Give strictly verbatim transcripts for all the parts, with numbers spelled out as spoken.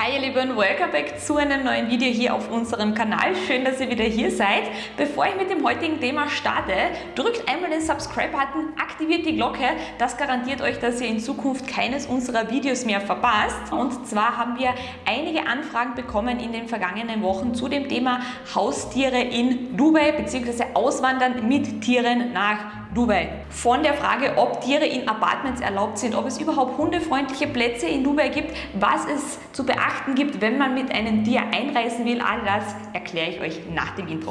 Hi ihr Lieben, welcome back zu einem neuen Video hier auf unserem Kanal. Schön, dass ihr wieder hier seid. Bevor ich mit dem heutigen Thema starte, drückt einmal den Subscribe-Button, aktiviert die Glocke. Das garantiert euch, dass ihr in Zukunft keines unserer Videos mehr verpasst. Und zwar haben wir einige Anfragen bekommen in den vergangenen Wochen zu dem Thema Haustiere in Dubai bzw. Auswandern mit Tieren nach Dubai. Von der Frage, ob Tiere in Apartments erlaubt sind, ob es überhaupt hundefreundliche Plätze in Dubai gibt, was es zu beachten gibt, wenn man mit einem Tier einreisen will, all das erkläre ich euch nach dem Intro.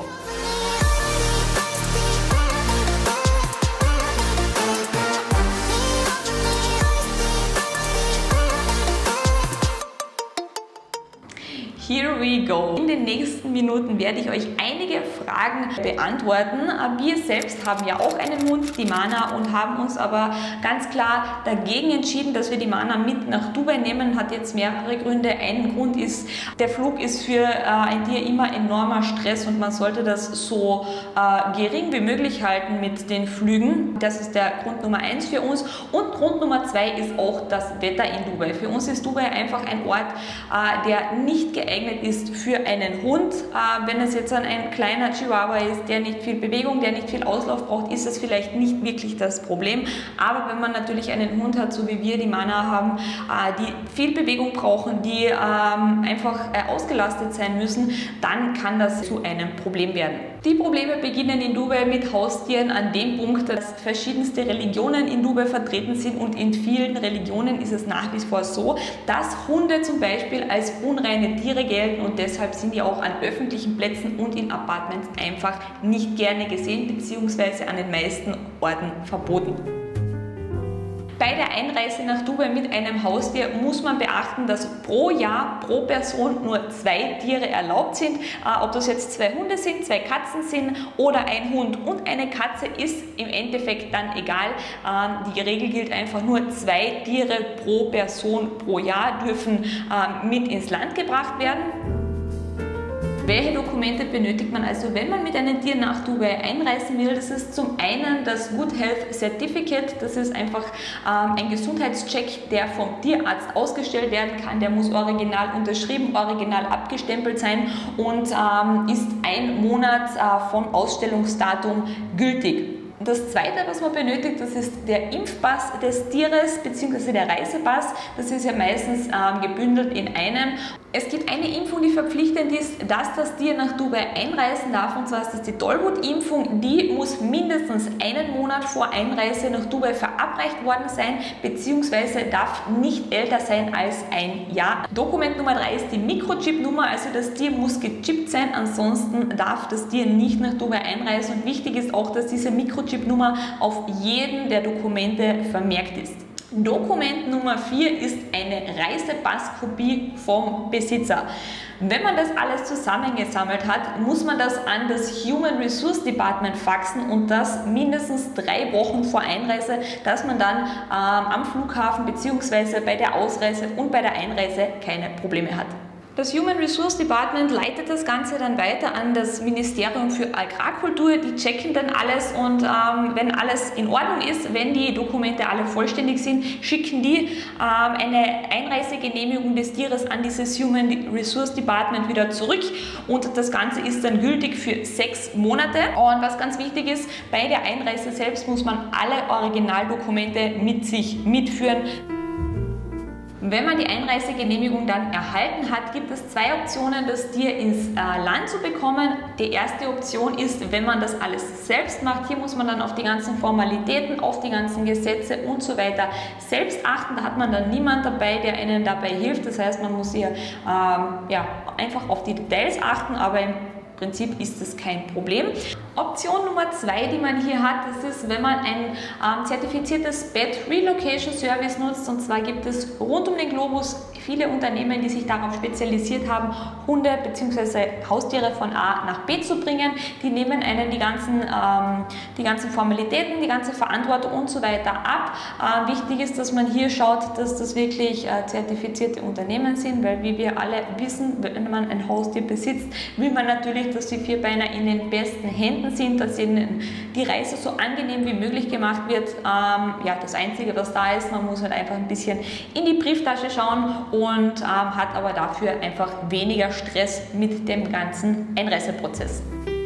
Here we go! In den nächsten Minuten werde ich euch einige Fragen beantworten. Wir selbst haben ja auch einen Hund, die Mana, und haben uns aber ganz klar dagegen entschieden, dass wir die Mana mit nach Dubai nehmen. Hat jetzt mehrere Gründe. Ein Grund ist, der Flug ist für äh, ein Tier immer enormer Stress und man sollte das so äh, gering wie möglich halten mit den Flügen. Das ist der Grund Nummer eins für uns. Und Grund Nummer zwei ist auch das Wetter in Dubai. Für uns ist Dubai einfach ein Ort, äh, der nicht geeignet ist für einen Hund. Äh, wenn es jetzt ein kleiner Chihuahua ist, der nicht viel Bewegung, der nicht viel Auslauf braucht, ist das vielleicht nicht wirklich das Problem. Aber wenn man natürlich einen Hund hat, so wie wir die Mana haben, äh, die viel Bewegung brauchen, die ähm, einfach äh, ausgelastet sein müssen, dann kann das zu einem Problem werden. Die Probleme beginnen in Dubai mit Haustieren an dem Punkt, dass verschiedenste Religionen in Dubai vertreten sind, und in vielen Religionen ist es nach wie vor so, dass Hunde zum Beispiel als unreine Tiere gelten, und deshalb sind die auch an öffentlichen Plätzen und in Apartments einfach nicht gerne gesehen bzw. an den meisten Orten verboten. Bei der Einreise nach Dubai mit einem Haustier muss man beachten, dass pro Jahr, pro Person nur zwei Tiere erlaubt sind. Äh, ob das jetzt zwei Hunde sind, zwei Katzen sind oder ein Hund und eine Katze, ist im Endeffekt dann egal. Ähm, die Regel gilt einfach nur, zwei Tiere pro Person pro Jahr dürfen ähm, mit ins Land gebracht werden. Welche Dokumente benötigt man also, wenn man mit einem Tier nach Dubai einreisen will? Das ist zum einen das Good Health Certificate. Das ist einfach ähm, ein Gesundheitscheck, der vom Tierarzt ausgestellt werden kann. Der muss original unterschrieben, original abgestempelt sein und ähm, ist ein Monat äh, vom Ausstellungsdatum gültig. Das zweite, was man benötigt, das ist der Impfpass des Tieres bzw. der Reisepass. Das ist ja meistens ähm, gebündelt in einem. Es gibt eine Impfung, die verpflichtend ist, dass das Tier nach Dubai einreisen darf, und zwar ist das die Tollwut-Impfung. Die muss mindestens einen Monat vor Einreise nach Dubai verabreicht worden sein bzw. darf nicht älter sein als ein Jahr. Dokument Nummer drei ist die Mikrochip-Nummer, also das Tier muss gechippt sein, ansonsten darf das Tier nicht nach Dubai einreisen, und wichtig ist auch, dass diese Mikrochip-Nummer auf jedem der Dokumente vermerkt ist. Dokument Nummer vier ist eine Reisepasskopie vom Besitzer. Wenn man das alles zusammengesammelt hat, muss man das an das Human Resource Department faxen, und das mindestens drei Wochen vor Einreise, dass man dann ähm, am Flughafen bzw. bei der Ausreise und bei der Einreise keine Probleme hat. Das Human Resource Department leitet das Ganze dann weiter an das Ministerium für Agrarkultur. Die checken dann alles, und ähm, wenn alles in Ordnung ist, wenn die Dokumente alle vollständig sind, schicken die ähm, eine Einreisegenehmigung des Tieres an dieses Human Resource Department wieder zurück, und das Ganze ist dann gültig für sechs Monate. Und was ganz wichtig ist, bei der Einreise selbst muss man alle Originaldokumente mit sich mitführen. Wenn man die Einreisegenehmigung dann erhalten hat, gibt es zwei Optionen, das Tier ins äh, Land zu bekommen. Die erste Option ist, wenn man das alles selbst macht. Hier muss man dann auf die ganzen Formalitäten, auf die ganzen Gesetze und so weiter selbst achten. Da hat man dann niemand dabei, der einen dabei hilft. Das heißt, man muss hier ähm, ja, einfach auf die Details achten, aber im Prinzip ist das kein Problem. Option Nummer zwei, die man hier hat, das ist, wenn man ein ähm, zertifiziertes Pet Relocation Service nutzt. Und zwar gibt es rund um den Globus viele Unternehmen, die sich darauf spezialisiert haben, Hunde bzw. Haustiere von A nach B zu bringen. Die nehmen einen die ganzen, ähm, die ganzen Formalitäten, die ganze Verantwortung und so weiter ab. Äh, wichtig ist, dass man hier schaut, dass das wirklich äh, zertifizierte Unternehmen sind, weil, wie wir alle wissen, wenn man ein Haustier besitzt, will man natürlich, dass die Vierbeiner in den besten Händen Konsumenten sind, dass ihnen die Reise so angenehm wie möglich gemacht wird. Ähm, ja, das Einzige, was da ist, man muss halt einfach ein bisschen in die Brieftasche schauen und ähm, hat aber dafür einfach weniger Stress mit dem ganzen Einreiseprozess.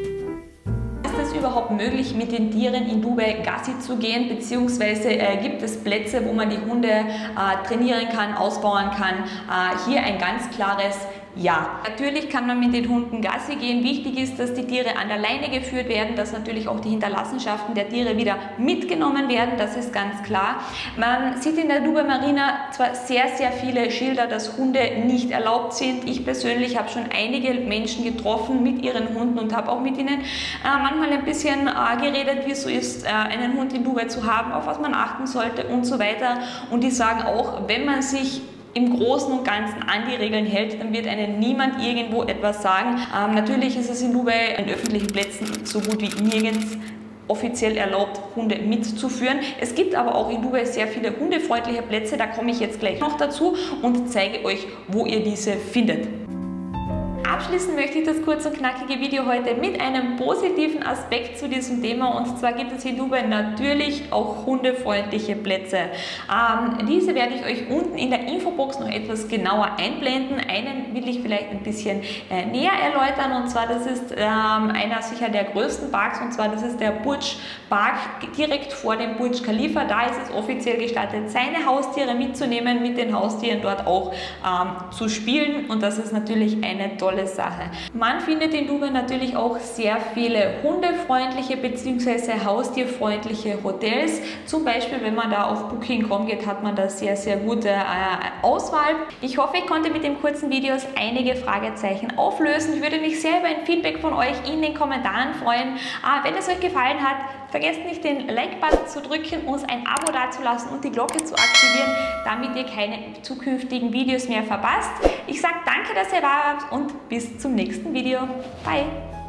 Ist es überhaupt möglich, mit den Tieren in Dubai Gassi zu gehen, beziehungsweise äh, gibt es Plätze, wo man die Hunde äh, trainieren kann, ausbauen kann? Äh, hier ein ganz klares Ja. Natürlich kann man mit den Hunden Gassi gehen. Wichtig ist, dass die Tiere an der Leine geführt werden, dass natürlich auch die Hinterlassenschaften der Tiere wieder mitgenommen werden, das ist ganz klar. Man sieht in der Dubai Marina zwar sehr, sehr viele Schilder, dass Hunde nicht erlaubt sind. Ich persönlich habe schon einige Menschen getroffen mit ihren Hunden und habe auch mit ihnen äh, manchmal ein bisschen äh, geredet, wie es so ist, äh, einen Hund in Dubai zu haben, auf was man achten sollte und so weiter. Und die sagen auch, wenn man sich im Großen und Ganzen an die Regeln hält, dann wird einem niemand irgendwo etwas sagen. Ähm, natürlich ist es in Dubai in öffentlichen Plätzen so gut wie nirgends offiziell erlaubt, Hunde mitzuführen. Es gibt aber auch in Dubai sehr viele hundefreundliche Plätze, da komme ich jetzt gleich noch dazu und zeige euch, wo ihr diese findet. Abschließen möchte ich das kurz und knackige Video heute mit einem positiven Aspekt zu diesem Thema, und zwar gibt es in Dubai natürlich auch hundefreundliche Plätze. Ähm, diese werde ich euch unten in der Infobox noch etwas genauer einblenden. Einen will ich vielleicht ein bisschen äh, näher erläutern, und zwar das ist ähm, einer sicher der größten Parks, und zwar das ist der Burj Park direkt vor dem Burj Khalifa. Da ist es offiziell gestattet, seine Haustiere mitzunehmen, mit den Haustieren dort auch ähm, zu spielen, und das ist natürlich eine tolle Sache. Man findet in Dubai natürlich auch sehr viele hundefreundliche bzw. haustierfreundliche Hotels. Zum Beispiel, wenn man da auf Booking Punkt com geht, hat man da sehr, sehr gute äh, Auswahl. Ich hoffe, ich konnte mit den kurzen Videos einige Fragezeichen auflösen. Ich würde mich sehr über ein Feedback von euch in den Kommentaren freuen. Äh, wenn es euch gefallen hat, vergesst nicht, den Like-Button zu drücken, uns ein Abo dazulassen und die Glocke zu aktivieren, damit ihr keine zukünftigen Videos mehr verpasst. Ich sage danke, dass ihr da wart und bis zum nächsten Video. Bye!